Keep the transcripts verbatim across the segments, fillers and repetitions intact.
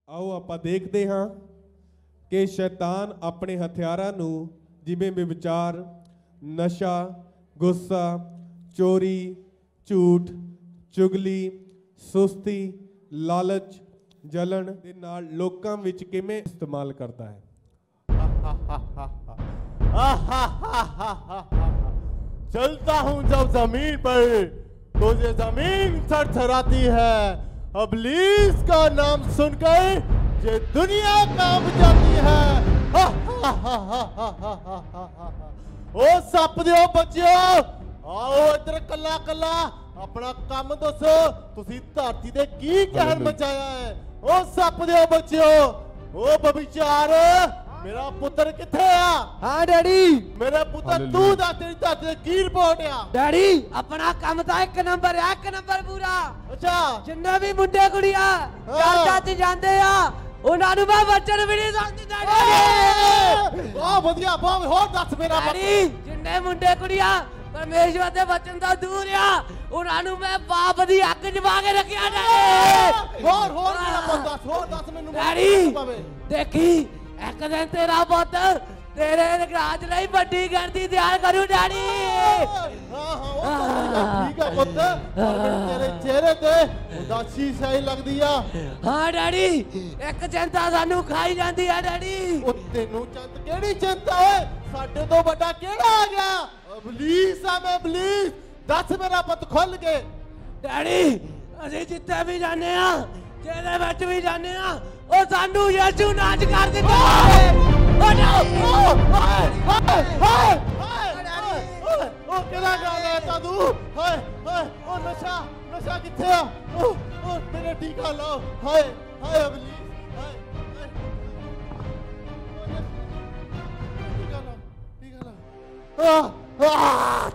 आओ आपां देखते हाँ कि शैतान अपने हथियारां नूं जिवें बेविचार, नशा, गुस्सा, चोरी, झूठ, चुगली, सुस्ती, लालच, जलन दे नाल लोकां विच किवें इस्तेमाल करता है। चलता हूं जब जमीन पर तो ये जमीन थरथराती है। इब्लीस का नाम सुनकर ये दुनिया कांप जाती है। ओ सप दिओ बच्चिओ, आओ इधर कला कला अपना काम दसो, तुसी धरती ते की कहर मचाया है। ओ सप दिओ बच्चिओ, ओ बबिचार मेरा पुत्र किथे आ? हाँ डैडी, मेरा पुत्र तू दा तेरी धरती ते की रिपोर्ट आ? डैडी अपना काम तो एक नंबर है, एक नंबर पूरा। अच्छा जिन्ने भी मुंडे कुड़िया चर्चा च जांदे आ उन्हां नूं मैं बचन भी नहीं सकदी डैडी। बहुत बढ़िया, बहुत होर दस मेरा डैडी जिन्ने मुंडे कुड़िया परमेश्वर दे वचन तो दूर आ उन्हां नूं मैं बाप दी हक जमा के रखिया डैडी। होर होर मेरा पुत्र दस, होर दस मैनूं डैडी देखी एक दिन तेरा पुत्र तेरे राज लई बड़ी गिनती तैयार करू डैडी। हां हां ठीक है पुत्र, तेरे चेहरे ते उदासी सही लगदी आ। हां डैडी एक चिंता सानू खाई जांदी है डैडी। ओ तेनू चिंत केड़ी चिंता है? साडे तो बड़ा केड़ा आ गया? इब्लीस आ मैं इब्लीस। दस मेरा पुत खुल के। डैडी ਅਸੀਂ ਜਿੱਥੇ ਵੀ ਜਾਂਦੇ ਆ ਜਿਹਦੇ ਵਿੱਚ ਵੀ ਜਾਂਦੇ ਆ ਉਹ ਸਾਨੂੰ ਯਿਸੂ ਨਾਚ ਕਰ ਦਿੰਦਾ ਹੈ। ਓ ਨੋ ਹਾਏ ਹਾਏ ਹਾਏ ਹਾਏ ਓ ਕਿਹੜਾ ਗੱਲ ਹੈ ਤਾਦੂ? ਹਾਏ ਹਾਏ ਓ ਨਸ਼ਾ ਨਸ਼ਾ ਕਿੱਥੇ ਆ? ਓ ਓ ਮੇਰੇ ਟੀਕਾ ਲਾਓ। ਹਾਏ ਹਾਏ ਇਬਲੀਸ ਹਾਏ ਹਾਏ ਟੀਕਾ ਲਾਓ ਟੀਕਾ ਲਾਓ। ਆ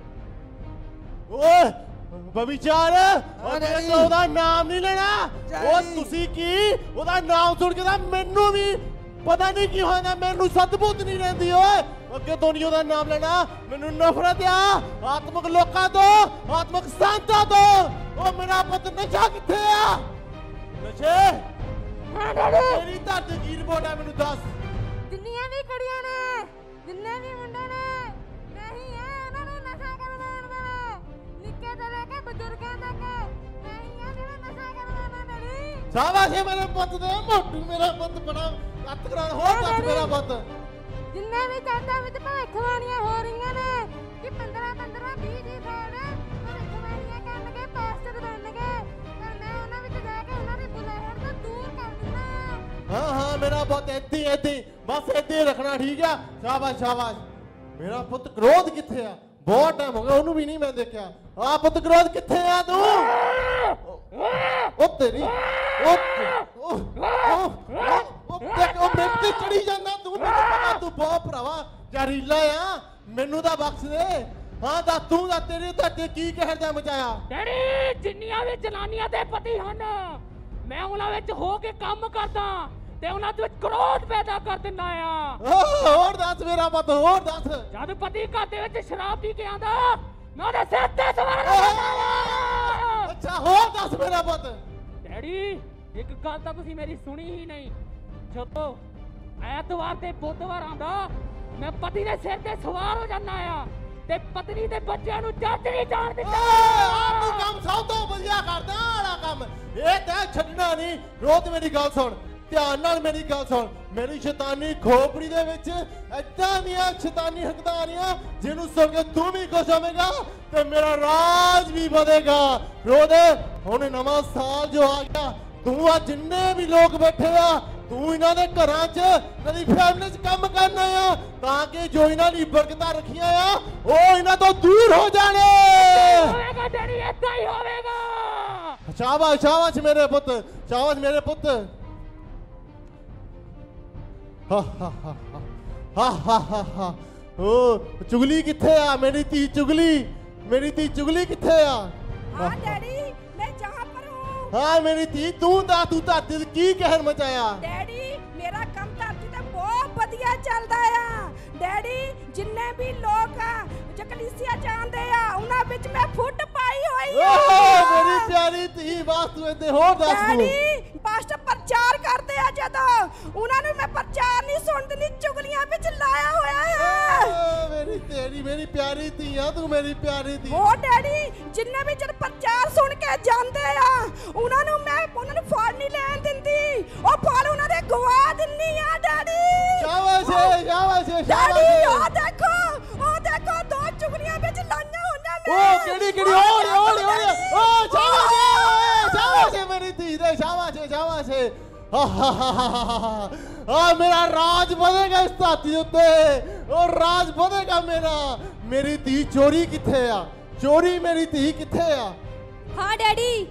ਓਏ ਬਬੀਚਾਰ ਉਹਦਾ ਨਾਮ ਨਹੀਂ ਲੈਣਾ। ਉਹ ਤੁਸੀਂ ਕੀ ਉਹਦਾ ਨਾਮ ਸੁਣ ਕੇ ਤਾਂ ਮੈਨੂੰ ਵੀ ਪਤਾ ਨਹੀਂ ਕੀ ਹੋਇਆ, ਮੈਨੂੰ ਸਤਬੁੱਧ ਨਹੀਂ ਰਹਿੰਦੀ। ਓਏ ਅੱਗੇ ਤੋਂ ਨਹੀਂ ਉਹਦਾ ਨਾਮ ਲੈਣਾ, ਮੈਨੂੰ ਨਫ਼ਰਤ ਆ ਆਤਮਿਕ ਲੋਕਾਂ ਤੋਂ, ਆਤਮਿਕ ਸੰਤਾਂ ਤੋਂ। ਉਹ ਮੇਰਾ ਪੁੱਤ ਨਸ਼ਾ ਕਿੱਥੇ ਆ? ਨਸ਼ੇ ਤੇਰੀ ਧਰਤੀ ਕੀ ਰਿਪੋਰਟ ਹੈ ਮੈਨੂੰ ਦੱਸ। ਜਿੰਨੀਆਂ ਵੀ ਕੁੜੀਆਂ ਨੇ ਜਿੰਨੇ ਵੀ ਮੁੰਡੇ ਨੇ ਨਹੀਂ ਆ ਉਹਨਾਂ ਨੂੰ ਨਸ਼ਾ ਕਰਦਾ ਉਹਨਾਂ ਨੇ ਨਿੱਕੇ ਤੋਂ ਲੈ ਕੇ ਬਜ਼ੁਰਗਾਂ ਤੱਕ ਨਹੀਂ ਆ ਜਿਹੜਾ ਨਸ਼ਾ ਕਰਦਾ ਉਹਨਾਂ ਨੇ। ਸ਼ਾਬਾਸ਼ ਏ ਮੇਰੇ ਪੁੱਤ ਦੇ ਮੋਟੂ ਮੇਰਾ ਪੁੱਤ ਬੜਾ ਲੱਤ ਕਰਾਣ ਹੋਰ ਦੱਸ ਮੇਰਾ ਪੁੱਤ। ਜਿੰਨੇ ਵੀ ਚਰਚਾ ਵਿੱਚ ਭਵਿੱਖਬਾਣੀਆਂ ਹੋ ਰਹੀਆਂ ਨੇ ਕਿ ਪੰਦਰਾਂ ਪੰਦਰਾਂ ਵੀਹ ਵੀਹ ਸਾਲ ਭਵਿੱਖਬਾਣੀਆਂ ਕਰਨਗੇ, ਪਾਸਟਰ ਬਣਨਗੇ, ਤਾਂ ਮੈਂ ਉਹਨਾਂ ਵਿੱਚ ਜਾ ਕੇ ਉਹਨਾਂ ਦੀ ਬੁਲਾਹਟ ਤੋਂ ਦੂਰ ਕਰ ਦਿੰਦਾ। ਹਾਂ ਹਾਂ ਮੇਰਾ ਪੁੱਤ ਏਦਾਂ ਹੀ ਏਦਾਂ ਹੀ ਬਸ ਏਦਾਂ ਹੀ ਰੱਖਣਾ, ਠੀਕ ਆ? ਸ਼ਾਬਾਸ਼ ਸ਼ਾਬਾਸ਼। ਮੇਰਾ ਪੁੱਤ ਕ੍ਰੋਧ ਕਿੱਥੇ ਆ? ਬਹੁਤ ਟਾਈਮ ਹੋ ਗਿਆ ਉਹਨੂੰ ਵੀ ਨਹੀਂ ਮੈਂ ਦੇਖਿਆ। ਆ ਪੁੱਤ ਕ੍ਰੋਧ ਕਿੱਥੇ ਆ ਤੂੰ? ਉਹ ਤੇਰੀ ਉਹ ਉਹ ਉਹ ਦੇਖ ਉਹ ਮੇਰੇ ਤੇ ਚੜੀ ਜਾਂਦਾ ਤੂੰ। ਮੈਨੂੰ ਪਤਾ ਤੂੰ ਬਹੁਤ ਭਰਾਵਾ ਜ਼ਹਿਰੀਲਾ ਆ, ਮੈਨੂੰ ਤਾਂ ਬਖਸ਼ ਦੇ। ਹਾਂ ਦੱਸ ਤੂੰ ਦਾ ਤੇਰੇ ਤੇ ਕੀ ਕਹਿਰ ਦਾ ਮਚਾਇਆ? ਡੈਡੀ ਜਿੰਨੀਆਂ ਵੀ ਜਨਾਨੀਆਂ ਦੇ ਪਤੀ ਹਨ ਮੈਂ ਉਹਨਾਂ ਵਿੱਚ ਹੋ ਕੇ ਕੰਮ ਕਰਦਾ ਤੇ ਉਹਨਾਂ ਦੇ ਵਿੱਚ ਕ੍ਰੋਧ ਪੈਦਾ ਕਰ ਦਿੰਦਾ ਆ। ਹੋਰ ਦੱਸ ਮੇਰਾ ਪੁੱਤ ਹੋਰ ਦੱਸ। ਜਦ ਪਤੀ ਘਰ ਦੇ ਵਿੱਚ ਸ਼ਰਾਬ ਪੀ ਕੇ ਆਂਦਾ ਮੈਂ ਉਹਦੇ ਸਿਰ ਤੇ ਸਵਾਰ ਕਰਦਾ। ਅੱਛਾ ਹੋਰ ਦੱਸ ਮੇਰਾ ਪੁੱਤ। ਡੈਡੀ ਇੱਕ ਗੱਲ ਤਾਂ ਤੁਸੀਂ ਮੇਰੀ ਸੁਣੀ ਹੀ ਨਹੀਂ। ਜਦੋਂ ਐਤਵਾਰ ਤੇ ਬੁੱਧਵਾਰ ਆਂਦਾ ਮੈਂ ਪਤੀ ਦੇ ਸਿਰ ਤੇ ਸਵਾਰ ਹੋ ਜਾਂਦਾ ਆ ਤੇ ਪਤਨੀ ਦੇ ਬੱਚਿਆਂ ਨੂੰ ਜੱਜ ਨਹੀਂ ਜਾਣ ਦਿੰਦਾ। ਤੂੰ ਕੰਮ ਸਭ ਤੋਂ ਵਧੀਆ ਕਰਦਾ ਆਲਾ ਕੰਮ ਇਹ ਤੈਂ ਛੱਡਣਾ ਨਹੀਂ। ਰੋਜ਼ ਮੇਰੀ ਗੱਲ ਸੁਣ, ਧਿਆਨ ਨਾਲ ਮੇਰੀ ਗੱਲ ਸੁਣ। ਮੇਰੀ ਸ਼ੈਤਾਨੀ ਖੋਪੜੀ ਦੇ ਵਿੱਚ ਏਦਾਂ ਦੀਆਂ ਸ਼ੈਤਾਨੀ ਹਰਕਤਾਂ ਆ ਰਹੀਆਂ ਜਿਹਨੂੰ ਸੁਣ ਕੇ ਤੂੰ ਵੀ ਖੁਸ਼ ਹੋਵੇਂਗਾ ਤੇ ਮੇਰਾ ਰਾਜ ਵੀ ਵਧੇਗਾ। ਰੋਜ਼ ਹੁਣ ਨਵਾਂ ਸਾਲ ਜੋ ਆ ਗਿਆ, ਤੂੰ ਆ ਜਿੰਨੇ ਵੀ ਲੋਕ ਬੈਠੇ ਆ ਤੂੰ ਇਹਨਾਂ ਦੇ ਘਰਾਂ 'ਚ ਇਹਨਾਂ ਦੀ ਫੈਮਿਲੀ 'ਚ ਕੰਮ ਕਰਨਾ ਆ ਤਾਂ ਕਿ ਜੋ ਇਹਨਾਂ ਦੀ ਬਰਕਤਾਂ ਰੱਖੀਆਂ ਆ ਉਹ ਇਹਨਾਂ ਤੋਂ ਦੂਰ ਹੋ ਜਾਣੇ। ਹੋਵੇਗਾ ਡੈਡੀ ਏਦਾਂ ਹੀ ਹੋਵੇਗਾ। ਸ਼ਾਬਾਸ਼ ਸ਼ਾਬਾਸ਼ ਮੇਰੇ ਪੁੱਤ, ਸ਼ਾਬਾਸ਼ ਮੇਰੇ ਪੁੱਤ। ਹਾ ਹਾ ਹਾ ਹਾ ਹਾ ਹਾ ਹਾ ਓ ਚੁਗਲੀ ਕਿੱਥੇ ਆ? ਮੇਰੀ ਧੀ ਚੁਗਲੀ, ਮੇਰੀ ਧੀ ਚੁਗਲੀ ਕਿੱਥੇ ਆ? हाँ डैडी मैं जहाँ पर हूँ। हाँ मेरी थी तू दा तू धरती ते की कहर मचाया? डैडी मेरा काम धरती ते बहुत बढ़िया चलदा आ। डैडी जिन्ने भी लोग जो कलीसिया जांदे आ उन्हां विच मैं फुट पाई होई आ। मेरी प्यारी थी बस तू इत्थे होर दस तू। डैडी पास्टर प्रचार करदे ਜਦੋਂ ਉਹਨਾਂ ਨੂੰ ਮੈਂ ਪ੍ਰਚਾਰ ਨਹੀਂ ਸੁਣ ਦਿੰਦੀ, ਚੁਗਲੀਆਂ ਵਿੱਚ ਲਾਇਆ ਹੋਇਆ ਹੈ। ਓ ਮੇਰੀ ਤੇਰੀ ਮੇਰੀ ਪਿਆਰੀ ਧੀ ਆ ਤੂੰ, ਮੇਰੀ ਪਿਆਰੀ ਧੀ। ਉਹ ਡੈਡੀ ਜਿੰਨੇ ਵੀ ਜਦ ਪ੍ਰਚਾਰ ਸੁਣ ਕੇ ਜਾਂਦੇ ਆ ਉਹਨਾਂ ਨੂੰ ਮੈਂ ਉਹਨਾਂ ਨੂੰ ਫਲ ਨਹੀਂ ਲੈਣ ਦਿੰਦੀ, ਉਹ ਫਲ ਉਹਨਾਂ ਦੇ ਗਵਾ ਦਿੰਨੀ ਆ ਡੈਡੀ। ਸ਼ਾਬਾਸ਼ ਏ, ਸ਼ਾਬਾਸ਼ ਏ, ਸ਼ਾਬਾਸ਼ ਡੈਡੀ ਏ। ਉਹ ਦੇਖੋ, ਉਹ ਦੇਖੋ ਦੋ ਚੁਗਲੀਆਂ ਵਿੱਚ ਲਾਈਆਂ ਹੋਈਆਂ ਮੈਂ। ਓ ਕਿਹੜੀ ਕਿਹੜੀ ਓਏ ਓਏ ਓਏ ਓ ਸ਼ਾਬਾਸ਼ ਏ, ਸ਼ਾਬਾਸ਼ ਏ ਮੇਰੀ ਧੀ ਦੇ, ਸ਼ਾਬਾਸ਼ ਏ, ਸ਼ਾਬਾਸ਼ ਏ। ਆ ਮੇਰਾ ਰਾਜ ਵਧੇਗਾ ਇਸ ਧਰਤੀ ਉੱਤੇ, ਉਹ ਰਾਜ ਵਧੇਗਾ ਮੇਰਾ। ਮੇਰੀ ਧੀ ਚੋਰੀ ਕਿੱਥੇ ਆ? ਚੋਰੀ ਮੇਰੀ ਧੀ ਕਿੱਥੇ ਆ? ਹਾਂ ਡੈਡੀ।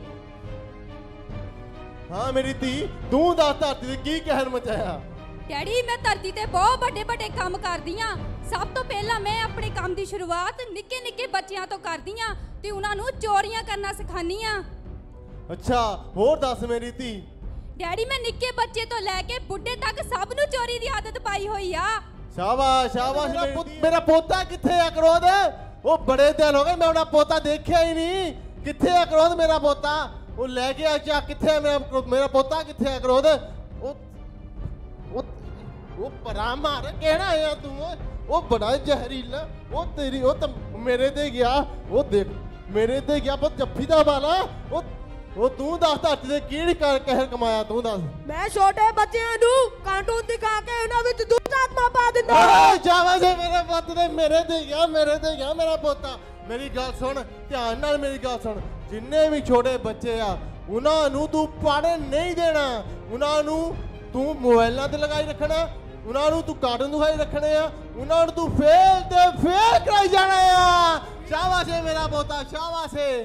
ਹਾਂ ਮੇਰੀ ਧੀ, ਤੂੰ ਦੱਸ ਧਰਤੀ ਤੇ ਕੀ ਕਹਿਰ ਮਚਾਇਆ? ਡੈਡੀ ਮੈਂ ਧਰਤੀ ਤੇ ਬਹੁਤ ਵੱਡੇ ਵੱਡੇ ਕੰਮ ਕਰਦੀ ਆ। ਸਭ ਤੋਂ ਪਹਿਲਾਂ ਮੈਂ ਆਪਣੇ ਕੰਮ ਦੀ ਸ਼ੁਰੂਆਤ ਨਿੱਕੇ ਨਿੱਕੇ ਬੱਚਿਆਂ ਤੋਂ ਕਰਦੀ ਆ ਤੇ ਉਹਨਾਂ ਨੂੰ ਚੋਰੀਆਂ ਕਰਨਾ ਸਿਖਾਉਂਦੀ ਆ। ਅੱਛਾ, ਹੋਰ ਦੱਸ ਮੇਰੀ ਧੀ। ਡੈਡੀ ਮੈਂ ਨਿੱਕੇ ਬੱਚੇ ਤੋਂ ਲੈ ਕੇ ਬੁੱਢੇ ਤੱਕ ਸਭ ਨੂੰ ਚੋਰੀ ਦੀ ਆਦਤ ਪਾਈ ਹੋਈ ਆ। ਸ਼ਾਬਾਸ਼ ਸ਼ਾਬਾਸ਼। ਮੇਰਾ ਪੁੱਤ, ਮੇਰਾ ਪੋਤਾ ਕਿੱਥੇ ਆ ਕਰੋਧ? ਉਹ ਬੜੇ ਦਿਨ ਹੋ ਗਏ ਮੈਂ ਉਹਦਾ ਪੋਤਾ ਦੇਖਿਆ ਹੀ ਨਹੀਂ। ਕਿੱਥੇ ਆ ਕਰੋਧ ਮੇਰਾ ਪੋਤਾ? ਉਹ ਲੈ ਕੇ ਆ ਚਾ, ਕਿੱਥੇ ਆ ਮੇਰਾ ਮੇਰਾ ਪੋਤਾ ਕਿੱਥੇ ਆ ਕਰੋਧ? ਉਹ ਉਹ ਉਹ ਪਰਾ ਮਾਰ ਕਿਹੜਾ ਆ ਤੂੰ? ਉਹ ਬੜਾ ਜ਼ਹਿਰੀਲਾ, ਉਹ ਤੇਰੀ ਉਹ ਤਾਂ ਮੇਰੇ ਤੇ ਗਿਆ। ਉਹ ਦੇਖ ਮੇਰੇ ਤੇ ਗਿਆ ਬਹੁਤ ਜੱਫੀ ਦਾ ਵਾਲਾ। ਉਹ ਉਹ ਤੂੰ ਦੱਸ ਧਰਤੀ ਤੇ ਕਿਹੜੀ ਕਰ ਕਹਿਰ ਕਮਾਇਆ ਤੂੰ ਦੱਸ? ਮੈਂ ਛੋਟੇ ਬੱਚਿਆਂ ਨੂੰ ਕਾਰਟੂਨ ਦਿਖਾ ਕੇ ਉਹਨਾਂ ਵਿੱਚ ਦੁੱਧ ਆਤਮਾ ਪਾ ਦਿੰਦਾ। ਓਏ ਸ਼ਾਬਾਸ਼ ਏ ਮੇਰੇ ਪੁੱਤ ਦੇ, ਮੇਰੇ ਤੇ ਗਿਆ ਮੇਰੇ ਤੇ ਗਿਆ ਮੇਰਾ ਪੋਤਾ। ਮੇਰੀ ਗੱਲ ਸੁਣ, ਧਿਆਨ ਨਾਲ ਮੇਰੀ ਗੱਲ ਸੁਣ। ਜਿੰਨੇ ਵੀ ਛੋਟੇ ਬੱਚੇ ਆ ਉਹਨਾਂ ਨੂੰ ਤੂੰ ਪੜ੍ਹਨ ਨਹੀਂ ਦੇਣਾ। ਉਹਨਾਂ ਨੂੰ ਤੂੰ ਮੋਬਾਈਲਾਂ ਤੇ ਲਗਾਈ ਰੱਖਣਾ, ਉਹਨਾਂ ਨੂੰ ਤੂੰ ਕਾਰਟੂਨ ਦਿਖਾਈ ਰੱਖਣੇ ਆ, ਉਹਨਾਂ ਨੂੰ ਤੂੰ ਫੇਲ ਤੇ ਫੇਲ ਕਰਾਈ ਜਾਣਾ ਆ। ਸ਼ਾਬਾਸ਼ ਏ ਮੇਰਾ ਪੋਤਾ, ਸ਼ਾਬਾਸ਼ ਏ।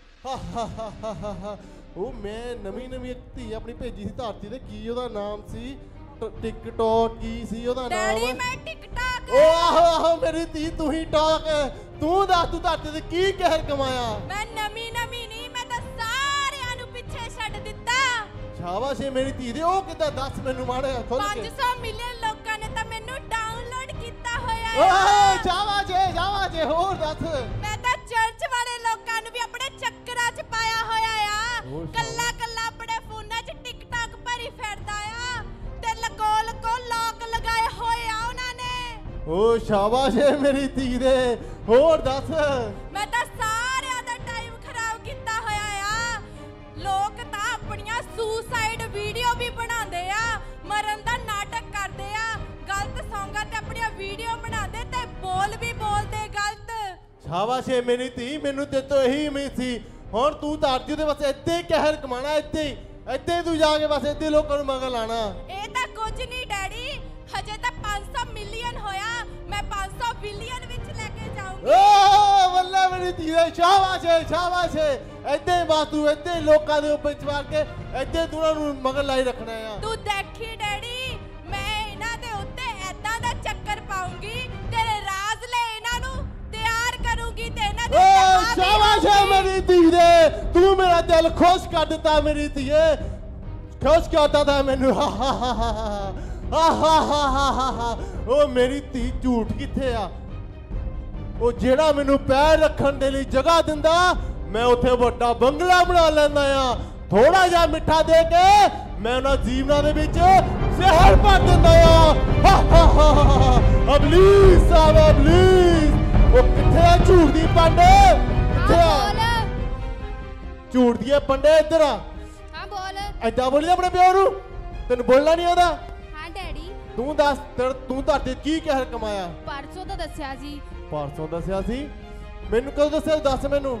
ਉਹ ਮੈਂ ਨਵੀਂ ਨਵੀਂ ਇੱਕ ਧੀ ਆਪਣੀ ਭੇਜੀ ਸੀ ਧਰਤੀ ਤੇ, ਕੀ ਉਹਦਾ ਨਾਮ ਸੀ? ਟਿਕਟੌਕ ਕੀ ਸੀ ਉਹਦਾ ਨਾਮ? ਡੈਡੀ ਮੈਂ ਟਿਕਟੌਕ। ਓ ਆਹੋ ਆਹੋ ਮੇਰੀ ਧੀ, ਤੂੰ ਹੀ ਟੌਕ। ਤੂੰ ਦੱਸ ਤੂੰ ਧਰਤੀ ਤੇ ਕੀ ਕਹਿਰ ਕਮਾਇਆ? ਮੈਂ ਨਵੀਂ ਨਵੀਂ ਨਹੀਂ, ਮੈਂ ਤਾਂ ਸਾਰਿਆਂ ਨੂੰ ਪਿੱਛੇ ਛੱਡ ਦਿੱਤਾ। ਸ਼ਾਬਾਸ਼ ਏ ਮੇਰੀ ਧੀ ਦੇ। ਉਹ ਕਿੱਦਾਂ ਦੱਸ ਮੈਨੂੰ ਮਾੜੇ ਖੁੱਲ ਕੇ। ਪੰਜ ਸੌ ਮਿਲੀਅਨ ਲੋਕਾਂ ਨੇ ਤਾਂ ਮੈਨੂੰ ਡਾਊਨਲੋਡ ਕੀਤਾ ਹੋਇਆ ਓਏ ਹੈ। ਸ਼ਾਬਾਸ਼ ਏ, ਸ਼ਾਬਾਸ਼ ਏ। ਹੋਰ ਦੱਸ। ਮੈਂ ਤਾਂ ਚਰਚ ਵਾਲੇ ਲੋਕਾਂ ਨੂੰ ਵੀ ਆਪਣੇ ਚੱਕਰਾਂ 'ਚ ਪਾਇਆ ਹੋਇਆ ਆ। ਕੱਲਾ ਕੱਲਾ ਆਪਣੇ ਫੋਨਾਂ 'ਚ ਟਿਕਟੌਕ ਭਰੀ ਫਿਰਦਾ ਆ ਤੇ ਲਕੋ ਲਕੋ ਲੋਕ ਲਗਾਏ ਹੋਏ ਆ ਉਹਨਾਂ ਨੇ। ਓ ਸ਼ਾਬਾਸ਼ ਏ ਮੇਰੀ ਧੀ ਦੇ। ਹੋਰ ਦੱਸ। ਮੈਂ ਤਾਂ ਸਾਰਿਆਂ ਦਾ ਟਾਈਮ ਖਰਾਬ ਕੀਤਾ ਹੋਇਆ ਆ। ਲੋਕ ਤਾਂ ਆਪਣੀਆਂ ਸੁਸਾਈਡ ਵੀਡੀਓ ਵੀ ਬਣਾਉਂਦੇ ਆ, ਮਰਨ ਦਾ ਨਾਟਕ ਕਰਦੇ ਆ, ਗਲਤ ਸੌਂਗਾਂ ਤੇ ਆਪਣੀਆਂ ਵੀਡੀਓ ਬਣਾਉਂਦੇ ਤੇ ਬੋਲ ਵੀ ਬੋਲਦੇ ਗਲਤ। ਸ਼ਾਬਾਸ਼ ਏ ਮੇਰੀ ਧੀ, ਮੈਨੂੰ ਤੇ ਤੋਂ ਇਹੀ ਉਮੀਦ ਸੀ। ਹੁਣ ਤੂੰ ਧਰਤੀ ਦੇ ਬਸ ਇੱਥੇ ਹੀ ਕਹਿਰ ਕਮਾਣਾ, ਇੱਥੇ ਹੀ ਇੱਥੇ ਤੂੰ ਜਾ ਕੇ ਬਸ ਇੱਥੇ ਲੋਕਾਂ ਨੂੰ ਮਗਰ ਲਾਣਾ। ਇਹ ਤਾਂ ਕੁਝ ਨਹੀਂ ਡੈਡੀ, ਹਜੇ ਤਾਂ ਪੰਜ ਸੌ ਮਿਲੀਅਨ ਹੋਇਆ, ਮੈਂ ਪੰਜ ਸੌ ਬਿਲੀਅਨ ਵਿੱਚ ਲੈ ਕੇ ਜਾਊਂਗੀ। ਓ ਵੱਲਾ ਮੇਰੀ ਧੀ ਦੇ, ਸ਼ਾਬਾਸ਼ ਏ, ਸ਼ਾਬਾਸ਼ ਏ। ਇੱਥੇ ਬਸ ਤੂੰ ਇੱਥੇ ਲੋਕਾਂ ਦੇ ਉੱਪਰ ਚਵਾਰ ਕੇ ਇੱਥੇ ਤੂੰ ਉਹਨਾਂ ਨੂੰ ਮਗਰ ਲਾਈ ਰੱਖਣਾ ਆ। ਤੂੰ ਦੇਖੀ ਡੈਡੀ, ਮੈਂ ਇਹਨਾਂ ਦੇ ਉੱਤੇ ਐਦਾਂ ਦਾ ਚੱਕਰ ਪਾਉਂਗੀ, ਤੇਰੇ ਰਾਜ਼ ਲਈ ਇਹਨਾਂ ਨੂੰ ਤਿਆਰ ਕਰੂੰਗੀ ਤੇ ਇਹਨਾਂ ਦੇ ਓ ਸ਼ਾਬਾਸ਼ ਏ ਮੇਰੀ ਧੀ ਦੇ। ਤੂੰ ਮੇਰਾ ਦਿਲ ਖੁਸ਼ ਕਰ ਦਿੱਤਾ ਮੇਰੀ ਧੀਏ, ਖੁਸ਼ ਕਰਤਾ ਤਾ ਮੈਨੂੰ। ਹਾ ਹਾ ਹਾ ਹਾ ਹਾ ਹਾ ਹਾ ਹਾ। ਓ ਮੇਰੀ ਧੀ ਝੂਠ ਕਿੱਥੇ ਆ? ਉਹ ਜਿਹੜਾ ਮੈਨੂੰ ਪੈਰ ਰੱਖਣ ਦੇ ਲਈ ਜਗ੍ਹਾ ਦਿੰਦਾ, ਮੈਂ ਉੱਥੇ ਵੱਡਾ ਬੰਗਲਾ ਬਣਾ ਲੈਂਦਾ ਆ। ਥੋੜਾ ਜਿਹਾ ਮਿੱਠਾ ਦੇ ਕੇ ਮੈਂ ਉਹਨਾਂ ਜੀਵਨਾਂ ਦੇ ਵਿੱਚ ਜ਼ਹਿਰ ਪਾ ਦਿੰਦਾ ਆ। ਹਾ ਹਾ ਹਾ। ਅਬਲੀਸ ਆ ਅਬਲੀਸ। ਉਹ ਕਿੱਥੇ ਆ ਝੂਠ ਦੀ ਪੰਡੇ? ਕਿੱਥੇ ਆ ਝੂਠ ਦੀ ਪੰਡੇ? ਇੱਧਰ ਆ। ਹਾਂ ਬੋਲ। ਐਦਾਂ ਬੋਲੀ ਆਪਣੇ ਪਿਓ ਨੂੰ? ਤੈਨੂੰ ਬੋਲਣਾ ਨਹੀਂ ਆਉਂਦਾ? ਹਾਂ ਡੈਡੀ। ਤੂੰ ਦੱਸ, ਤੂੰ ਧਰਤੀ ਕੀ ਕਹਿਰ ਕਮਾਇਆ? ਪਰਸੋਂ ਤਾਂ ਦੱਸਿਆ ਸੀ। ਪਰਸੋਂ ਦੱਸਿਆ ਸੀ? ਮੈਨੂੰ ਕਦੋਂ ਦੱਸਿਆ? ਦੱਸ ਮੈਨੂੰ।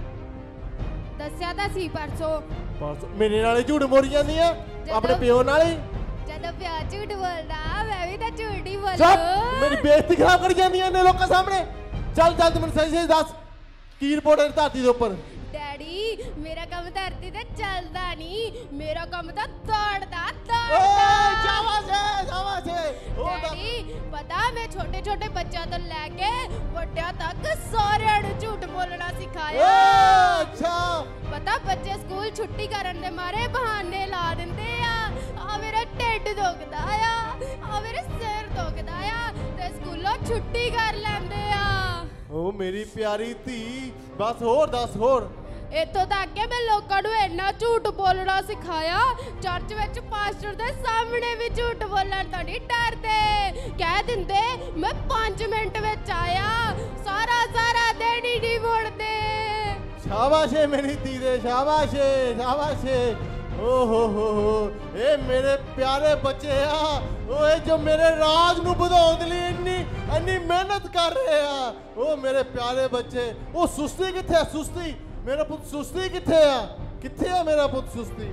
ਦੱਸਿਆ ਤਾਂ ਸੀ ਪਰਸੋਂ। ਪਰਸੋਂ ਮੇਰੇ ਨਾਲ ਹੀ ਝੂਠ ਮੋੜੀ ਜਾਂਦੀ ਆ, ਆਪਣੇ ਪਿਓ ਨਾਲ ਹੀ। ਜਦੋਂ ਪਿਓ ਝੂਠ ਬੋਲਦਾ ਮੈਂ ਵੀ ਤਾਂ ਝੂਠ ਹੀ ਬੋਲੂ। ਚੁੱਪ, ਮੇਰੀ ਬੇਇੱਜ਼ਤੀ ਖਰਾਬ ਕਰੀ ਜਾਂਦੀਆਂ ਨੇ ਲੋਕਾਂ ਸਾਹਮਣੇ। ਚੱਲ ਚੱਲ ਤੂੰ ਮੈਨੂੰ ਸਹੀ ਸਹੀ ਦੱਸ, ਕੀ ਰਿਪੋਰਟ ਹੈ ਧਰਤੀ ਦੇ ਉੱਪਰ? ਡੈਡੀ ਮੇਰਾ ਕੰਮ ਧਰਤੀ ਤੇ ਚੱਲਦਾ ਨਹੀਂ, ਮੇਰਾ ਕੰਮ ਤਾਂ ਦੌੜਦਾ ਓਏ ਦੌੜਦਾ। ਸ਼ਾਬਾਸ਼ ਏ, ਸ਼ਾਬਾਸ਼ ਏ। ਹੋਰ ਦੱਸ। ਡੈਡੀ ਪਤਾ ਮੈਂ ਛੋਟੇ ਛੋਟੇ ਬੱਚਿਆਂ ਤੋਂ ਲੈ ਕੇ ਵੱਡਿਆਂ ਤੱਕ ਸਾਰਿਆਂ ਨੂੰ ਝੂਠ ਬੋਲਣਾ ਸਿਖਾਇਆ। ਓ ਅੱਛਾ। ਪਤਾ ਬੱਚੇ ਸਕੂਲ ਛੁੱਟੀ ਕਰਨ ਦੇ ਮਾਰੇ ਬਹਾਨੇ ਲਾ ਦਿੰਦੇ ਆ, ਆ ਮੇਰਾ ਢਿੱਡ ਦੁਖਦਾ ਆ, ਆ ਮੇਰੇ ਸਿਰ ਦੁਖਦਾ ਆ, ਤੇ ਸਕੂਲੋਂ ਛੁੱਟੀ ਕਰ ਲੈਂਦੇ ਆ। ਓ ਮੇਰੀ ਪਿਆਰੀ ਧੀ, ਬਸ ਹੋਰ ਦੱਸ ਹੋਰ। ਇੱਥੋਂ ਤੱਕ ਕਿ ਮੈਂ ਲੋਕਾਂ ਨੂੰ ਇੰਨਾ ਝੂਠ ਬੋਲਣਾ ਸਿਖਾਇਆ, ਚਰਚ ਵਿੱਚ ਪਾਸਟਰ ਦੇ ਸਾਹਮਣੇ ਵੀ ਝੂਠ ਬੋਲਣ ਤੋਂ ਨਹੀਂ ਡਰਦੇ। ਕਹਿ ਦਿੰਦੇ ਮੈਂ ਪੰਜ ਮਿੰਟ ਵਿੱਚ ਆਇਆ, ਸਾਰਾ ਸਾਰਾ ਦਿਨ ਹੀ ਨਹੀਂ ਮੁੜਦੇ। ਸ਼ਾਬਾਸ਼ ਏ ਮੇਰੀ ਧੀ ਦੇ, ਸ਼ਾਬਾਸ਼ ਏ, ਸ਼ਾਬਾਸ਼ ਏ। ਓ ਹੋ ਹੋ ਹੋ, ਇਹ ਮੇਰੇ ਪਿਆਰੇ ਬੱਚੇ ਆ, ਉਹ ਇਹ ਜੋ ਮੇਰੇ ਰਾਜ ਨੂੰ ਵਧਾਉਣ ਲਈ ਇੰਨੀ ਇੰਨੀ ਮਿਹਨਤ ਕਰ ਰਹੇ ਆ। ਉਹ ਮੇਰੇ ਪਿਆਰੇ ਬੱਚੇ, ਉਹ ਸੁਸਤੀ ਕਿੱਥੇ ਆ? ਸੁਸਤੀ, ਮੇਰਾ ਪੁੱਤ ਸੁਸਤੀ ਕਿੱਥੇ ਆ? ਕਿੱਥੇ ਆ ਮੇਰਾ ਪੁੱਤ ਸੁਸਤੀ?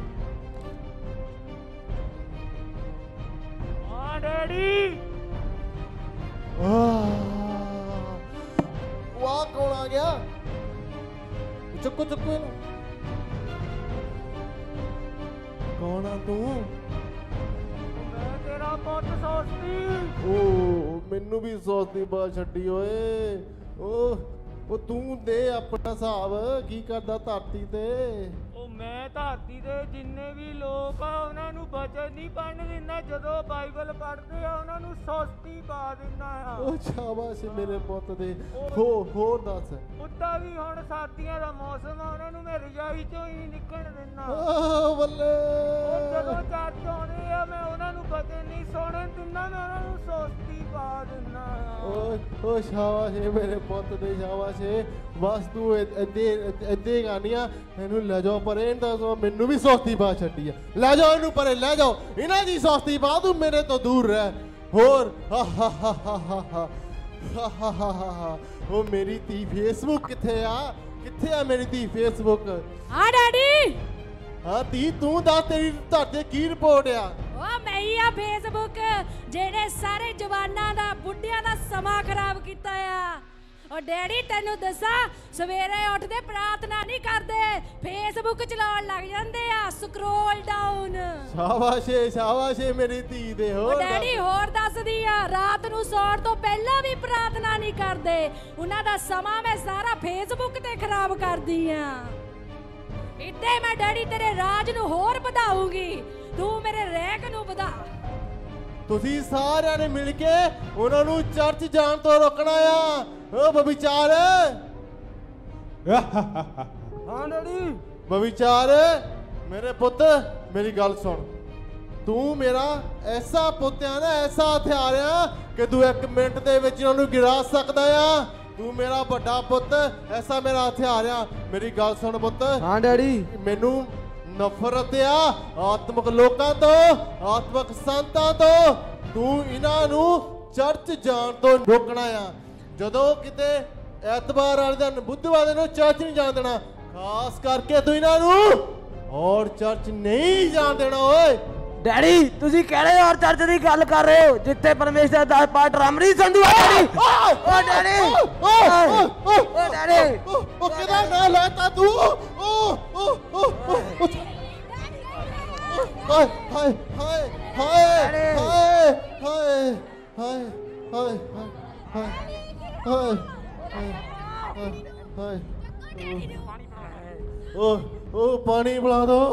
ਹਾਂ ਡੈਡੀ। ਵਾਹ, ਕੌਣ ਆ ਗਿਆ? ਚੁੱਕੋ ਚੁੱਕੋ ਇਹਨੂੰ। ਕੌਣ ਆ ਤੂੰ? ਮੈਂ ਤੇਰਾ ਪੁੱਤ ਸੋਚਦੀ। ਓ ਮੈਨੂੰ ਵੀ ਸੋਚਦੀ ਬਾ ਛੱਡੀ ਓਏ। ਓ ਉਹ ਤੂੰ ਦੇ ਆਪਣਾ ਹਿਸਾਬ, ਕੀ ਕਰਦਾ ਧਰਤੀ ਤੇ? ਉਹ ਮੈਂ ਧਰਤੀ ਦੇ ਜਿੰਨੇ ਵੀ ਲੋਕ ਆ ਉਹਨਾਂ ਨੂੰ ਬਚਨ ਨਹੀਂ ਪੜਨ ਦਿੰਦਾ, ਜਦੋਂ ਬਾਈਬਲ ਪੜ੍ਹਦੇ ਆ ਉਹਨਾਂ ਨੂੰ ਸੁਸਤੀ ਪਾ ਦਿੰਦਾ ਆ। ਓ ਸ਼ਾਬਾਸ਼ ਮੇਰੇ ਪੁੱਤ ਦੇ। ਹੋ ਹੋਰ ਦੱਸ। ਉੱਦਾਂ ਵੀ ਹੁਣ ਸਰਦੀਆਂ ਦਾ ਮੌਸਮ ਆ, ਉਹਨਾਂ ਨੂੰ ਮੈਂ ਰਜਾਈ ਚੋਂ ਹੀ ਨਹੀਂ ਨਿਕਲਣ ਦਿੰਦਾ। ਓ ਬੱਲੇ। ਉਹ ਜਦੋਂ ਚਰਚ ਆਉਂਦੇ ਆ ਮੈਂ ਉਹਨਾਂ ਨੂੰ ਬਚਨ ਨਹੀਂ ਸੁਣਨ ਦਿੰਦਾ, ਮੈਂ ਉਹਨਾਂ ਨੂੰ ਸੁਸਤੀ ਪਾ ਦਿੰਦਾ ਆ। ਓ ਓ ਸ਼ਾਬਾਸ਼ ਏ ਮੇਰੇ ਪੁੱਤ ਦੇ, ਸ਼ਾਬਾਸ਼ ਏ। ਬਸ ਤੂੰ ਇੱਦੇ ਇੱਦੇ ਗਾਨੀਆਂ ਇਹਨੂੰ ਲੈ ਜਾਓ ਪਰੇ, ਇਹਨੂੰ ਮੈਨੂੰ ਵੀ ਸੌਸਤੀ ਪਾ ਛੱਡੀ ਆ। ਲੈ ਜਾਓ ਇਹਨੂੰ ਪਰੇ, ਲੈ ਜਾਓ ਇਹਨਾਂ ਦੀ ਸੌਸਤੀ ਪਾ, ਤੂੰ ਮੇਰੇ ਤੋਂ ਦੂਰ ਰਹਿ। ਹੋਰ ਹਾ ਹਾ ਹਾ ਹਾ ਹਾ ਹਾ ਹਾ ਹਾ ਹਾ। ਉਹ ਮੇਰੀ ਧੀ ਫੇਸਬੁੱਕ ਕਿੱਥੇ ਆ? ਕਿੱਥੇ ਆ ਮੇਰੀ ਧੀ ਫੇਸਬੁੱਕ? ਹਾਂ ਡੈਡੀ। ਹਾਂ ਧੀ, ਤੂੰ ਦੱਸ ਤੇਰੀ ਤੁਹਾਡੇ ਕੀ ਰਿਪੋਰਟ ਆ? ਉਹ ਮੈਂ ਹੀ ਆ ਫੇਸਬੁੱਕ, ਜਿਹੜੇ ਸਾਰੇ ਜਵਾਨਾਂ ਦਾ, ਬੁੱਢਿਆਂ ਦਾ ਸਮਾਂ ਖਰਾਬ ਕੀਤਾ ਆ। ਉਹ ਡੈਡੀ ਤੈਨੂੰ ਦੱਸਾਂ, ਸਵੇਰੇ ਉੱਠਦੇ ਪ੍ਰਾਰਥਨਾ ਨਹੀਂ ਕਰਦੇ, ਫੇਸਬੁੱਕ ਚਲਾਉਣ ਲੱਗ ਜਾਂਦੇ ਆ, ਸਕਰੋਲ ਡਾਊਨ। ਸ਼ਾਬਾਸ਼ ਏ, ਸ਼ਾਬਾਸ਼ ਏ ਮੇਰੀ ਧੀ ਦੇ। ਹੋਰ ਡੈਡੀ ਹੋਰ ਦੱਸਦੀ ਆ, ਰਾਤ ਨੂੰ ਸੌਣ ਤੋਂ ਪਹਿਲਾਂ ਵੀ ਪ੍ਰਾਰਥਨਾ ਨਹੀਂ ਕਰਦੇ, ਉਹਨਾਂ ਦਾ ਸਮਾਂ ਮੈਂ ਸਾਰਾ ਫੇਸਬੁੱਕ ਤੇ ਖਰਾਬ ਕਰਦੀ ਆ। ਇੱਦਾਂ ਮੈਂ ਡੈਡੀ ਤੇਰੇ ਰਾਜ ਨੂੰ ਹੋਰ ਵਧਾਉਂਗੀ, ਤੂੰ ਮੇਰੇ ਰੈਂਕ ਨੂੰ ਵਧਾ। ਤੁਸੀਂ ਸਾਰਿਆਂ ਨੇ ਮਿਲ ਕੇ ਉਹਨਾਂ ਨੂੰ ਚਰਚ ਜਾਣ ਤੋਂ ਰੋਕਣਾ ਆ। ਓ ਬਵਿਚਾਰ। ਹਾਂ ਡੈਡੀ। ਬਵਿਚਾਰ ਮੇਰੇ ਪੁੱਤ, ਮੇਰੀ ਗੱਲ ਸੁਣ। ਤੂੰ ਮੇਰਾ ਐਸਾ ਪੁੱਤ ਆ ਨਾ, ਐਸਾ ਹਥਿਆਰ ਆ ਕਿ ਤੂੰ ਇੱਕ ਮਿੰਟ ਦੇ ਵਿੱਚ ਉਹਨਾਂ ਨੂੰ ਗਿਰਾ ਸਕਦਾ ਆ। ਤੂੰ ਮੇਰਾ ਵੱਡਾ ਪੁੱਤ, ਐਸਾ ਮੇਰਾ ਹਥਿਆਰ ਆ। ਮੇਰੀ ਗੱਲ ਸੁਣ ਪੁੱਤ। ਹਾਂ ਡੈਡੀ। ਮੈਨੂੰ ਨਫ਼ਰਤ ਆ ਆਤਮਿਕ ਲੋਕਾਂ ਤੋਂ, ਆਤਮਿਕ ਸੰਤਾਂ ਤੋਂ। ਤੂੰ ਇਹਨਾਂ ਨੂੰ ਚਰਚ ਜਾਣ ਤੋਂ ਰੋਕਣਾ ਆ। ਜਦੋਂ ਕਿਤੇ ਐਤਵਾਰ ਵਾਲੇ ਦਿਨ, ਬੁੱਧਵਾਰ ਨੂੰ ਚਰਚ ਨਹੀਂ ਜਾਣ ਦੇਣਾ, ਖਾਸ ਕਰਕੇ ਤੂੰ ਇਹਨਾਂ ਨੂੰ ਔਰ ਚਰਚ ਨਹੀਂ ਜਾਣ ਦੇਣਾ। ਓਏ ਡੈਡੀ ਤੁਸੀਂ ਕਿਹੜੇ ਔਰ ਚਰਚ ਦੀ ਗੱਲ ਕਰ ਰਹੇ ਹੋ ਜਿੱਥੇ ਪਰਮੇਸ਼ਰ ਦਾ ਪਾਠ ਰਾਮਰੀ ਸੰਧੂ ਆ? ਡੈਡੀ ਓ ਡੈਡੀ ਓ ਡੈਡੀ ਉਹ ਕਿਹਦਾ ਨਾਂ ਲੈਤਾ ਤੂੰ? ਓ ਓ ਓ ਹਾਏ ਹਾਏ ਹਾਏ ਹਾਏ ਹਾਏ ਹਾਏ ਹਾਏ ਹਾਏ ਹਾਏ ਹਾਏ ਹਾਏ ਓ ਓ ਪਾਣੀ ਪਿਲਾ ਦੋ।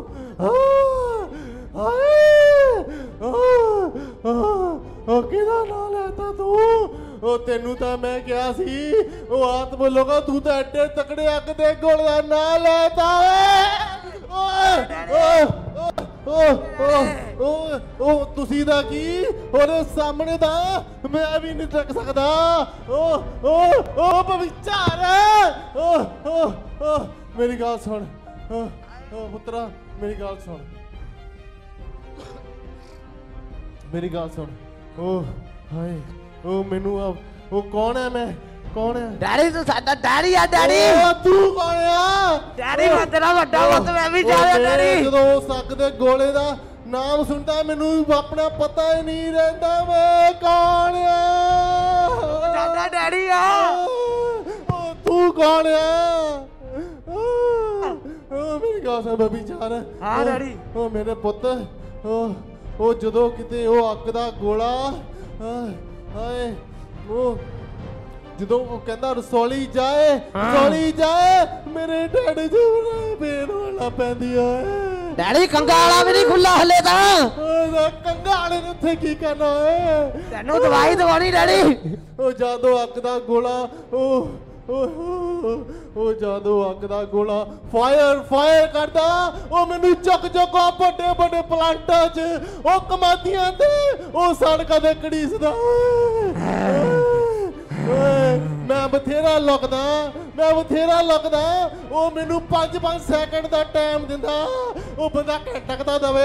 ਉਹ ਕਿਹਦਾ ਨਾਂ ਲੈਤਾ ਤੂੰ? ਉਹ ਤੈਨੂੰ ਤਾਂ ਮੈਂ ਕਿਹਾ ਸੀ, ਉਹ ਆਤਮ ਲੋਕਾਂ, ਤੂੰ ਤਾਂ ਐਡੇ ਤਕੜੇ ਅੱਗ ਦੇ ਗੋਲ ਦਾ ਨਾਂ ਲੈਤਾ ਓਏ। ਓਏ ਉਹ ਤੁਸੀਂ ਦਾ ਕੀ, ਉਹਦੇ ਸਾਹਮਣੇ ਦਾ ਮੈਂ ਵੀ ਨਹੀਂ ਟਿਕ ਸਕਦਾ। ਓ ਓ ਓ ਪਵਿੱਤਰ ਓ ਓ ਓ ਮੇਰੀ ਗੱਲ ਸੁਣ। ਓ ਪੁੱਤਰਾ ਮੇਰੀ ਗੱਲ ਸੁਣ, ਮੇਰੀ ਗੱਲ ਸੁਣ। ਓ ਹਾਏ, ਉਹ ਮੈਨੂੰ ਉਹ ਕੌਣ ਹੈ? ਮੈਂ ਕੌਣ ਹੈ? ਡੈਡੀ ਤੂੰ ਸਾਡਾ ਡੈਡੀ ਆ। ਡੈਡੀ ਤੂੰ ਕੌਣ ਆ? ਡੈਡੀ ਮੈਂ ਤੇਰਾ ਵੱਡਾ ਪੁੱਤ, ਮੈਂ ਵੀ ਜਾ ਰਿਹਾ ਡੈਡੀ। ਜਦੋਂ ਸੱਕ ਦੇ ਗੋਲੇ ਦਾ ਨਾਮ ਸੁਣਦਾ ਮੈਨੂੰ ਆਪਣਾ ਪਤਾ ਹੀ ਨਹੀਂ ਰਹਿੰਦਾ ਮੈਂ ਕੌਣ ਆ। ਸਾਡਾ ਡੈਡੀ ਆ। ਉਹ ਤੂੰ ਕੌਣ ਆ? ਉਹ ਮੇਰੀ ਗੱਲ ਸੁਣ ਬੇਬੀਚਾਰ। ਹਾਂ ਡੈਡੀ। ਉਹ ਮੇਰੇ ਪੁੱਤ, ਉਹ ਉਹ ਜਦੋਂ ਕਿਤੇ ਉਹ ਅੱਗ ਦਾ ਗੋਲਾ, ਹਾਏ ਉਹ ਜਦੋਂ ਉਹ ਕਹਿੰਦਾ ਰਸੌਲੀ ਜਾਏ, ਰਸੌਲੀ ਜਾਏ, ਮੇਰੇ ਢਿੱਡ ਚ ਪੇਨ ਹੋਣਾ ਪੈਂਦੀ ਆ। ਡੈਡੀ ਕੰਗਾਲਾ ਵੀ ਨਹੀਂ ਖੁੱਲਾ ਹਲੇ ਤਾਂ। ਉਹ ਕੰਗਾਲੇ ਨੇ ਉੱਥੇ ਕੀ ਕਰਨਾ ਏ? ਤੈਨੂੰ ਦਵਾਈ ਦਵਾਉਣੀ ਡੈਡੀ। ਉਹ ਜਦੋਂ ਅੱਗ ਦਾ ਗੋਲਾ ਉਹ ਉਹ ਜਦੋਂ ਅੱਗ ਦਾ ਗੋਲਾ ਫਾਇਰ ਫਾਇਰ ਕਰਦਾ ਉਹ ਮੈਨੂੰ ਚੁੱਕ ਚੁੱਕ ਆ ਵੱਡੇ ਵੱਡੇ ਪਲਾਂਟਾਂ 'ਚ ਉਹ ਕਮਾਦੀਆਂ ਤੇ ਉਹ ਸੜਕਾਂ ਤੇ ਘੜੀਸਦਾ। ਮੈਂ ਬਥੇਰਾ ਲੁਕਦਾ ਮੈਂ ਬਥੇਰਾ ਲੁਕਦਾ ਉਹ ਮੈਨੂੰ ਪੰਜ ਪੰਜ ਸੈਕਿੰਡ ਦਾ ਟਾਈਮ ਦਿੰਦਾ। ਉਹ ਬੰਦਾ ਘੰਟਾ ਦਵੇ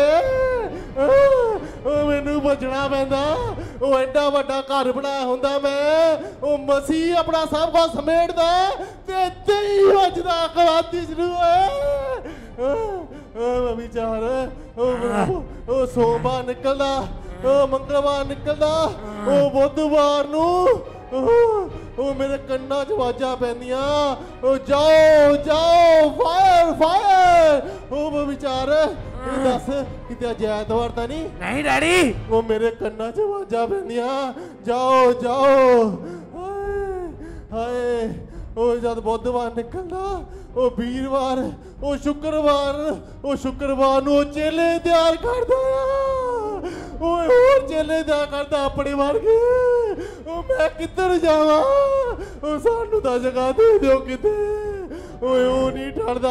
ਉਹ ਮੈਨੂੰ ਬਚਣਾ ਪੈਂਦਾ। ਉਹ ਐਡਾ ਵੱਡਾ ਘਰ ਬਣਾਇਆ ਹੁੰਦਾ ਮੈਂ ਉਹ ਮਸੀਹ ਆਪਣਾ ਸਭ ਕੁਝ ਸਮੇਟਦਾ ਤੇ ਤੇਈ ਵੱਜਦਾ ਕਵਾਤੀ ਸ਼ੁਰੂ ਹੋਏ। ਉਹ ਵਿਚਾਰ ਉਹ ਉਹ ਸੋਮਵਾਰ ਨਿਕਲਦਾ ਉਹ ਮੰਗਲਵਾਰ ਨਿਕਲਦਾ ਉਹ ਬੁੱਧਵਾਰ ਨੂੰ ਉਹ ਮੇਰੇ ਕੰਨਾਂ 'ਚ ਆਵਾਜ਼ਾਂ ਪੈਂਦੀਆਂ ਉਹ ਜਾਓ ਜਾਓ ਫਾਇਰ ਫਾਇਰ। ਉਹ ਵਿਚਾਰ ਦੱਸ ਕਿਤੇ ਅੱਜ ਐਤਵਾਰ ਤਾਂ ਨਹੀਂ? ਨਹੀਂ ਡੈਡੀ। ਉਹ ਮੇਰੇ ਕੰਨਾਂ 'ਚ ਆਵਾਜ਼ਾਂ ਪੈਂਦੀਆਂ ਜਾਓ ਜਾਓ ਹਾਏ। ਉਹ ਜਦ ਬੁੱਧਵਾਰ ਨਿਕਲਦਾ ਉਹ ਵੀਰਵਾਰ ਉਹ ਸ਼ੁੱਕਰਵਾਰ ਉਹ ਸ਼ੁੱਕਰਵਾਰ ਨੂੰ ਉਹ ਚੇਲੇ ਤਿਆਰ ਕਰਦਾ ਓਏ ਹੋਰ ਚੇਲੇ ਤਿਆਰ ਕਰਦਾ ਆਪਣੇ ਵਰਗੇ। ਉਹ ਮੈਂ ਕਿੱਧਰ ਜਾਵਾਂ ਉਹ ਸਾਨੂੰ ਤਾਂ ਜਗ੍ਹਾ ਦੇ ਦਿਓ ਕਿਤੇ। ਓਏ ਉਹ ਨਹੀਂ ਠੜਦਾ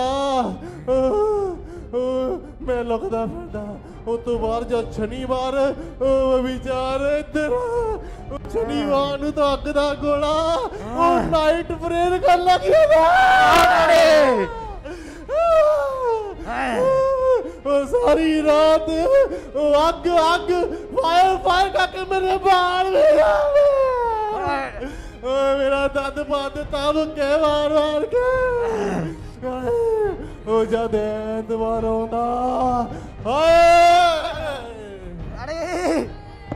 ਮੈਂ ਲੁਕਦਾ ਫਿਰਦਾ। ਉਹ ਤੋਂ ਬਾਅਦ ਜਦ ਸ਼ਨੀਵਾਰ ਉਹ ਵਿਚਾਰ ਇੱਧਰ ਸ਼ਨੀਵਾਰ ਨੂੰ ਤਾਂ ਅੱਗ ਦਾ ਗੋਲਾ ਉਹ ਨਾਈਟ ਪ੍ਰੇਅਰ ਕਰਨ ਲੱਗ ਜਾਂਦਾ। ਉਹ ਸਾਰੀ ਰਾਤ ਉਹ ਅੱਗ ਅੱਗ ਫਾਇਰ ਫਾਇਰ ਕਰਕੇ ਮੇਰੇ ਬਾਲ ਮੇਰਾ ਓਏ ਮੇਰਾ ਦੰਦ ਪਾ ਦਿੱਤਾ ਮੁੱਕੇ ਵਾਰ ਵਾਰ ਕੇ। ਉਹ ਜਦ ਐਤਵਾਰ ਆਉਂਦਾ ਹਾਏ ਅਰੇ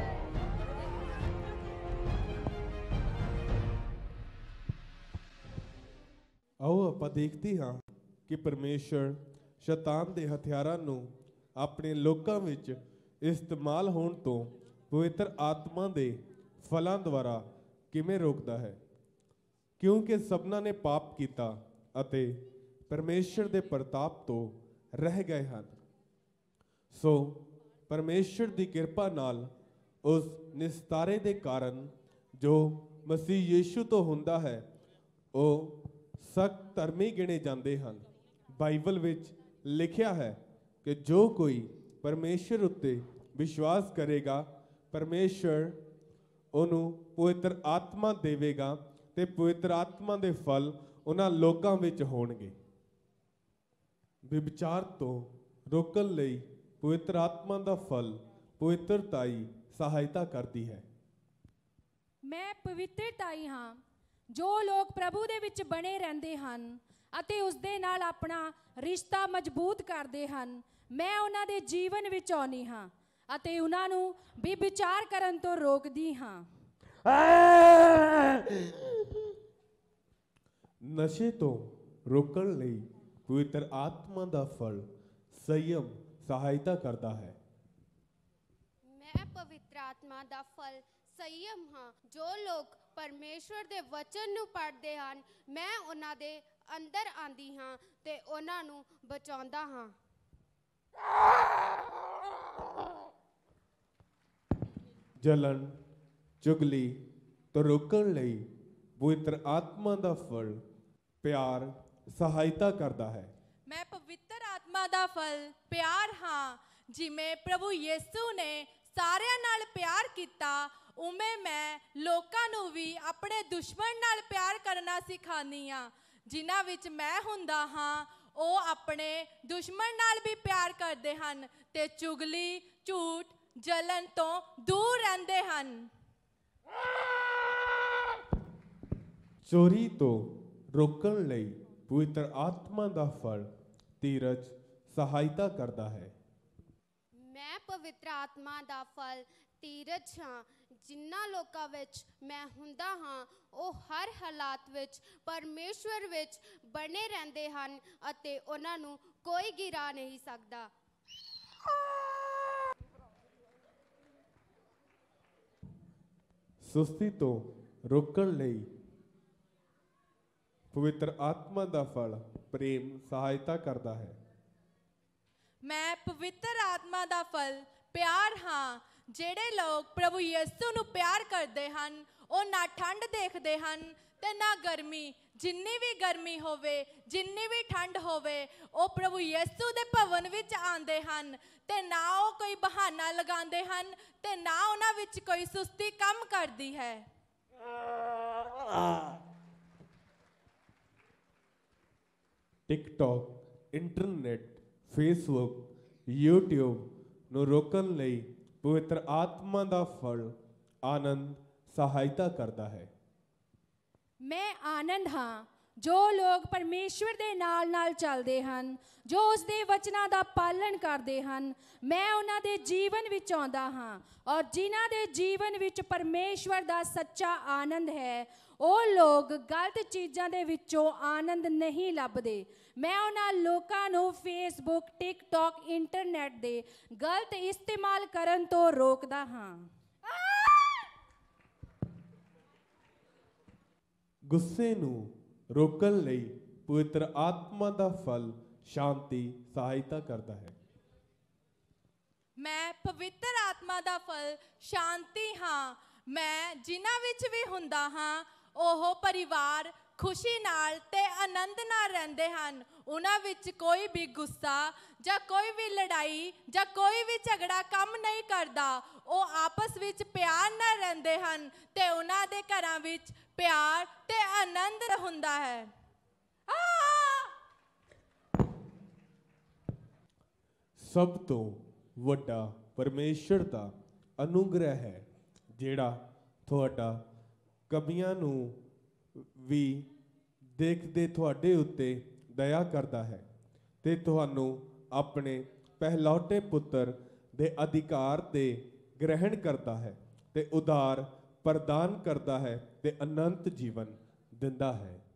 ਆਓ ਆਪਾਂ ਦੇਖਦੇ ਹਾਂ ਕਿ ਪਰਮੇਸ਼ਰ ਸ਼ੈਤਾਨ ਦੇ ਹਥਿਆਰਾਂ ਨੂੰ ਆਪਣੇ ਲੋਕਾਂ ਵਿੱਚ ਇਸਤੇਮਾਲ ਹੋਣ ਤੋਂ ਪਵਿੱਤਰ ਆਤਮਾ ਦੇ ਫਲਾਂ ਦੁਆਰਾ ਕਿਵੇਂ ਰੋਕਦਾ ਹੈ। ਕਿਉਂਕਿ ਸਭਨਾਂ ਨੇ ਪਾਪ ਕੀਤਾ ਅਤੇ ਪਰਮੇਸ਼ਰ ਦੇ ਪ੍ਰਤਾਪ ਤੋਂ ਰਹਿ ਗਏ ਹਨ। ਸੋ ਪਰਮੇਸ਼ਰ ਦੀ ਕਿਰਪਾ ਨਾਲ ਉਸ ਨਿਸਤਾਰੇ ਦੇ ਕਾਰਨ ਜੋ ਮਸੀਹ ਯੀਸ਼ੂ ਤੋਂ ਹੁੰਦਾ ਹੈ ਉਹ ਸਖਤ ਧਰਮੀ ਗਿਣੇ ਜਾਂਦੇ ਹਨ। ਬਾਈਬਲ ਵਿੱਚ ਲਿਖਿਆ ਹੈ ਕਿ ਜੋ ਕੋਈ ਪਰਮੇਸ਼ਰ ਉੱਤੇ ਵਿਸ਼ਵਾਸ ਕਰੇਗਾ ਪਰਮੇਸ਼ਰ ਉਹਨੂੰ ਪਵਿੱਤਰ ਆਤਮਾ ਦੇਵੇਗਾ ਤੇ ਪਵਿੱਤਰ ਆਤਮਾ ਦੇ ਫਲ ਉਹਨਾਂ ਲੋਕਾਂ ਵਿੱਚ ਹੋਣਗੇ। ਵਿਭਚਾਰ ਤੋਂ ਰੋਕਣ ਲਈ ਪਵਿੱਤਰ ਆਤਮਾ ਦਾ ਫਲ ਪਵਿੱਤਰਤਾ ਹੀ ਸਹਾਇਤਾ ਕਰਦੀ ਹੈ। ਮੈਂ ਪਵਿੱਤਰਤਾ ਹੀ ਹਾਂ। ਜੋ ਲੋਕ ਪ੍ਰਭੂ ਦੇ ਵਿੱਚ ਬਣੇ ਰਹਿੰਦੇ ਹਨ ਅਤੇ ਉਸ ਦੇ ਨਾਲ ਆਪਣਾ ਰਿਸ਼ਤਾ ਮਜ਼ਬੂਤ ਕਰਦੇ ਹਨ ਮੈਂ ਉਹਨਾਂ ਦੇ ਜੀਵਨ ਵਿੱਚ ਆਉਂਦੀ ਹਾਂ ਅਤੇ ਉਹਨਾਂ ਨੂੰ ਵਿਭਚਾਰ ਕਰਨ ਤੋਂ ਰੋਕਦੀ ਹਾਂ। ਨਸ਼ੇ ਤੋਂ ਰੋਕਣ ਲਈ ਪਵਿੱਤਰ ਆਤਮਾ ਦਾ ਫਲ ਸੰਯਮ ਸਹਾਇਤਾ ਕਰਦਾ ਹੈ। ਮੈਂ ਪਵਿੱਤਰ ਆਤਮਾ ਦਾ ਫਲ ਸੰਯਮ ਹਾਂ। ਜੋ ਲੋਕ ਪਰਮੇਸ਼ਵਰ ਦੇ ਵਚਨ ਨੂੰ ਪੜ੍ਹਦੇ ਹਨ ਮੈਂ ਉਹਨਾਂ ਦੇ ਅੰਦਰ ਆਂਦੀ ਹਾਂ ਤੇ ਉਹਨਾਂ ਨੂੰ ਬਚਾਉਂਦਾ ਹਾਂ। ਜਲਨ ਚੁਗਲੀ ਤੋਂ ਰੋਕਣ ਲਈ ਪਵਿੱਤਰ ਆਤਮਾ ਦਾ ਫਲ ਪਿਆਰ ਸਹਾਇਤਾ ਕਰਦਾ ਹੈ। ਮੈਂ ਪਵਿੱਤਰ ਆਤਮਾ ਦਾ ਫਲ ਪਿਆਰ ਹਾਂ। ਜਿਵੇਂ ਪ੍ਰਭੂ ਯਿਸੂ ਨੇ ਸਾਰਿਆਂ ਨਾਲ ਪਿਆਰ ਕੀਤਾ ਉਵੇਂ ਮੈਂ ਲੋਕਾਂ ਨੂੰ ਵੀ ਆਪਣੇ ਦੁਸ਼ਮਣ ਨਾਲ ਪਿਆਰ ਕਰਨਾ ਸਿਖਾਉਂਦੀ ਹਾਂ। ਜਿਨ੍ਹਾਂ ਵਿੱਚ ਮੈਂ ਹੁੰਦਾ ਹਾਂ ਉਹ ਆਪਣੇ ਦੁਸ਼ਮਣ ਨਾਲ ਵੀ ਪਿਆਰ ਕਰਦੇ ਹਨ ਤੇ ਚੁਗਲੀ ਝੂਠ ਜਲਨ ਤੋਂ ਦੂਰ ਰਹਿੰਦੇ ਹਨ। ਚੋਰੀ ਤੋਂ ਰੋਕਣ ਲਈ ਪਵਿੱਤਰ ਆਤਮਾ ਦਾ ਫਲ ਧੀਰਜ ਸਹਾਇਤਾ ਕਰਦਾ ਹੈ। ਮੈਂ ਪਵਿੱਤਰ ਆਤਮਾ ਦਾ ਫਲ ਧੀਰਜ ਹਾਂ। ਜਿਨ੍ਹਾਂ ਲੋਕਾਂ ਵਿੱਚ ਮੈਂ ਹੁੰਦਾ ਹਾਂ ਉਹ ਹਰ ਹਾਲਾਤ ਵਿੱਚ ਪਰਮੇਸ਼ਵਰ ਵਿੱਚ ਬਣੇ ਰਹਿੰਦੇ ਹਨ ਅਤੇ ਉਹਨਾਂ ਨੂੰ ਕੋਈ ਗਿਰਾ ਨਹੀਂ ਸਕਦਾ। ਸੁਸਤੀ ਤੋਂ ਰੋਕਣ ਲਈ ਪਵਿੱਤਰ ਆਤਮਾ ਦਾ ਫਲ ਪ੍ਰੇਮ ਸਹਾਇਤਾ ਕਰਦਾ ਹੈ। ਮੈਂ ਪਵਿੱਤਰ ਆਤਮਾ ਦਾ ਫਲ ਪਿਆਰ ਹਾਂ। ਜਿਹੜੇ ਲੋਕ ਪ੍ਰਭੂ ਯਿਸੂ ਨੂੰ ਪਿਆਰ ਕਰਦੇ ਹਨ ਉਹ ਨਾ ਠੰਡ ਦੇਖਦੇ ਹਨ ਤੇ ਨਾ ਗਰਮੀ। ਜਿੰਨੀ ਵੀ ਗਰਮੀ ਹੋਵੇ, ਜਿੰਨੀ ਵੀ ਠੰਡ ਹੋਵੇ, ਉਹ ਪ੍ਰਭੂ ਯਿਸੂ ਦੇ ਭਵਨ ਵਿੱਚ ਆਉਂਦੇ ਹਨ ਤੇ ਨਾ ਉਹ ਕੋਈ ਬਹਾਨਾ ਲਗਾਉਂਦੇ ਹਨ ਤੇ ਨਾ ਉਹਨਾਂ ਵਿੱਚ ਕੋਈ ਸੁਸਤੀ ਕੰਮ ਕਰਦੀ ਹੈ। ਟਿਕਟੌਕ, ਇੰਟਰਨੈਟ, ਫੇਸਬੁੱਕ, YouTube ਨੂੰ ਰੋਕਣ ਲਈ ਪਵਿੱਤਰ ਆਤਮਾ ਦਾ ਫਲ ਆਨੰਦ ਸਹਾਇਤਾ ਕਰਦਾ ਹੈ। ਮੈਂ ਆਨੰਦ ਹਾਂ ਜੋ ਲੋਕ ਪਰਮੇਸ਼ਵਰ ਦੇ ਨਾਲ ਨਾਲ ਚੱਲਦੇ ਹਨ, ਜੋ ਉਸ ਦੇ ਵਚਨਾਂ ਦਾ ਪਾਲਣ ਕਰਦੇ ਹਨ। ਮੈਂ ਉਹਨਾਂ ਦੇ ਜੀਵਨ ਵਿੱਚ ਆਉਂਦਾ ਹਾਂ ਔਰ ਜਿਨ੍ਹਾਂ ਦੇ ਜੀਵਨ ਵਿੱਚ ਪਰਮੇਸ਼ਵਰ ਦਾ ਸੱਚਾ ਆਨੰਦ ਹੈ, ਉਹ ਲੋਕ ਗਲਤ ਚੀਜ਼ਾਂ ਦੇ ਵਿੱਚੋਂ ਆਨੰਦ ਨਹੀਂ ਲੱਭਦੇ। ਮੈਂ ਉਹਨਾਂ ਲੋਕਾਂ ਨੂੰ ਫੇਸਬੁੱਕ, ਟਿਕਟੌਕ, ਇੰਟਰਨੈਟ ਦੇ ਗਲਤ ਇਸਤੇਮਾਲ ਕਰਨ ਤੋਂ ਰੋਕਦਾ ਹਾਂ। ਗੁੱਸੇ ਨੂੰ ਰੋਕਣ ਲਈ ਪਵਿੱਤਰ ਆਤਮਾ ਦਾ ਫਲ ਸ਼ਾਂਤੀ ਸਹਾਇਤਾ ਕਰਦਾ ਹੈ। ਮੈਂ ਪਵਿੱਤਰ ਆਤਮਾ ਦਾ ਫਲ ਸ਼ਾਂਤੀ ਹਾਂ। ਮੈਂ ਜਿਨ੍ਹਾਂ ਵਿੱਚ ਵੀ ਹੁੰਦਾ ਹਾਂ, ਉਹ ਪਰਿਵਾਰ ਖੁਸ਼ੀ ਨਾਲ ਤੇ ਆਨੰਦ ਨਾਲ ਰਹਿੰਦੇ ਹਨ। ਉਹਨਾਂ ਵਿੱਚ ਕੋਈ ਵੀ ਗੁੱਸਾ ਜਾਂ ਕੋਈ ਵੀ ਲੜਾਈ ਜਾਂ ਕੋਈ ਵੀ ਝਗੜਾ ਕੰਮ ਨਹੀਂ ਕਰਦਾ। ਉਹ ਆਪਸ ਵਿੱਚ ਪਿਆਰ ਨਾਲ ਰਹਿੰਦੇ ਹਨ ਤੇ ਉਹਨਾਂ ਦੇ ਘਰਾਂ ਵਿੱਚ ਪਿਆਰ ਤੇ ਆਨੰਦ ਹੁੰਦਾ ਹੈ। ਸਭ ਤੋਂ ਵੱਡਾ ਪਰਮੇਸ਼ਰ ਦਾ ਅਨੁਗ੍ਰਹਿ ਹੈ ਜਿਹੜਾ ਤੁਹਾਡਾ ਕਮੀਆਂ ਨੂੰ ਵੀ ਦੇਖਦੇ ਤੁਹਾਡੇ ਉੱਤੇ ਦਇਆ ਕਰਦਾ ਹੈ ਤੇ ਤੁਹਾਨੂੰ ਆਪਣੇ ਪਹਿਲੌਠੇ ਪੁੱਤਰ ਦੇ ਅਧਿਕਾਰ ਤੇ ਗ੍ਰਹਿਣ ਕਰਦਾ ਹੈ ਤੇ ਉਦਾਰ ਪ੍ਰਦਾਨ ਕਰਦਾ ਹੈ ਤੇ ਅਨੰਤ ਜੀਵਨ ਦਿੰਦਾ ਹੈ।